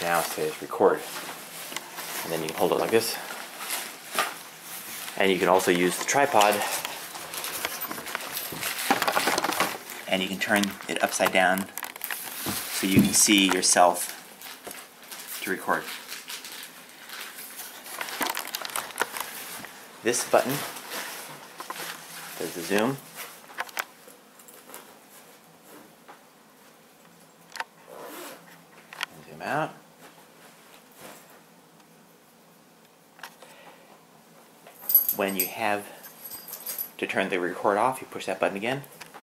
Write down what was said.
now it says record. And then you can hold it like this. And you can also use the tripod, and you can turn it upside down so you can see yourself to record. This button does the zoom. And zoom out. When you have to turn the record off, you push that button again.